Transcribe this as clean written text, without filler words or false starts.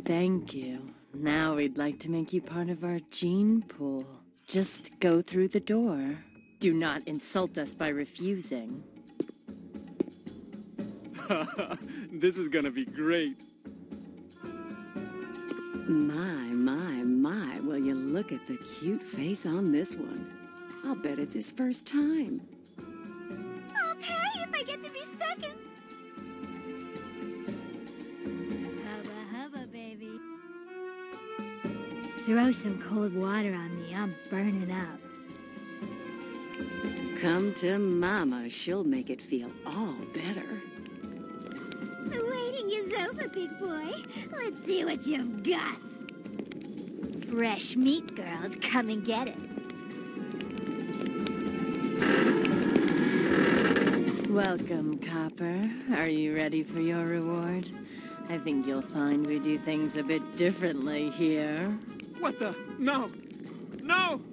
Thank you. Now we'd like to make you part of our gene pool. Just go through the door. Do not insult us by refusing. This is gonna be great. My, will you look at the cute face on this one. I'll bet it's his first time. I'll pay if I get to be second. Hubba hubba, baby. Throw some cold water on me, I'm burning up. Come to Mama, she'll make it feel all better. The waiting is over, big boy. Let's see what you've got. Fresh meat, girls. Come and get it. Welcome, Copper. Are you ready for your reward? I think you'll find we do things a bit differently here. What the? No! No!